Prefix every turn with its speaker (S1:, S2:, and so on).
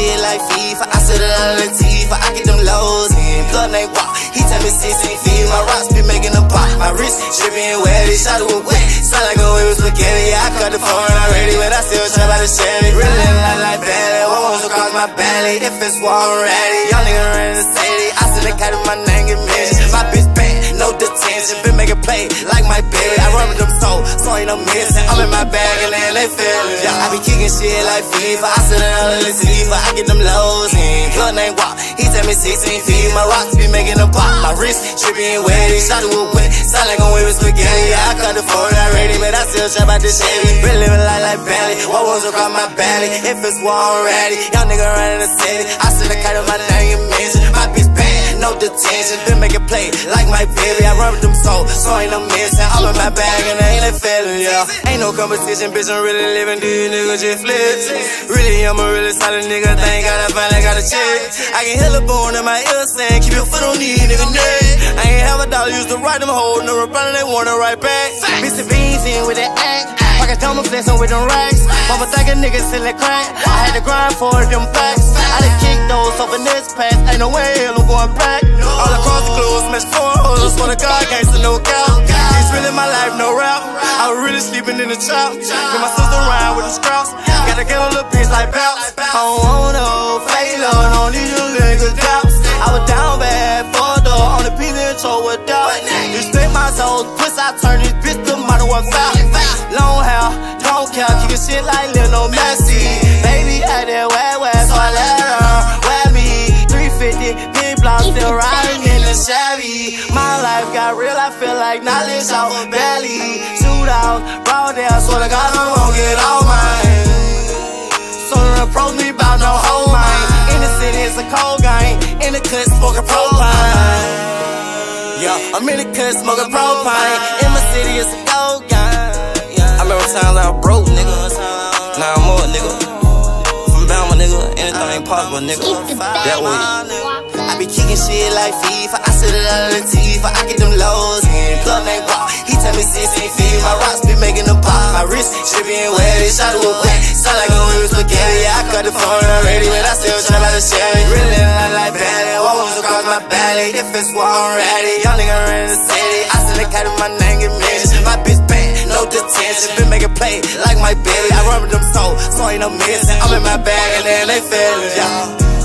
S1: shit like FIFA. I said it out of the teeth, I get them lows in. Blood ain't walk, he tell me 16 feet. My rocks be making them pop. My wrist dripping wet, he shot it with wet. Sound like a whip with spaghetti. I cut the phone already, but I still trap out the Chevy. Really like belly, what wants to cross my belly? If it's war, I'm ready. Young nigga running the city. I seen the cat in my name get mentioned. My bitch bad, no detention. Been making play like my baby. I run with them so ain't no missing. I'm in my bag and then they feelin'. Yeah, I be kicking shit like FIFA. I sit down on the TV, I get them lows in. Blood ain't walk, he tell me 16 feet. My rocks be making them pop. My wrist dripping wet, he shot it with wet. Sound like I'm with spaghetti. I cut the phone already, but I still trap out the Chevy. Been living like belly, what wants to cross my belly? If it's war, I'm ready. Young nigga running the city. I see the cat in my name get mentioned. My bitch bad, no detention. Been making play like my baby. I run with them so ain't no missing. I'm in my bag and I ain't feeling, yeah. Ain't no competition, bitch, I'm really living. These niggas just flips. Really, I'm a really solid nigga. Thank God I finally got a check. I can hear the bone in my ear saying, keep your foot on these nigga neck. I ain't have a dollar, used to write them hoes. No reply, they want to write back. Mr. Beans in with that act. Pocket Thomas flexing with them racks. Mama think a nigga selling crack. I had to grind for them facts. I done kicked those off in this pass. Ain't no way I'm going back. All across the globe, smash 4 hoes. Swear to God, gangsta, no count. It's really my life, no rap. I was really sleeping in the trap. With my sister around with the scraps. Gotta get a little bitch like bounce. I don't want no failure, don't need you niggas doubts. I was down bad, for the on the pizza and throw it down. You spit my soul, twist, I turn this bitch to modern one foul. Long hair, don't care, kickin' shit like Lil Messi. Baby had that wet, so I let her wear me. 350, big block, still riding in the Chevy. My life got real, I feel like knowledge off my belly. Shoot out, raw there, swear to God I won't get all mine. So don't approach me about no whole mine. In the city it's a cold game, in the cut smoking propane. Yeah, I'm in the cut smoking propane. In my city it's a cold game. I remember times I was broke, nigga. Now I'm more, nigga. From Bama, nigga. Anything possible, nigga. That way. I be kicking shit like FIFA. I sit it out of the teeth. I get them lows in. Blood ain't walk, he tell me 16 feet. My rocks be making them pop. My wrist dripping wet, he shot it with wet. Sound like I'm with spaghetti. I cut the phone already, but I still trap out the Chevy. Really like belly, what wants to cross my belly? If it's war, I'm ready. Young nigga running the city. I see the cat in my name get mentioned. My bitch bad, no detention. Been making play like my baby. I run with them so ain't no missing. I'm in my bag and then they feelin', yeah.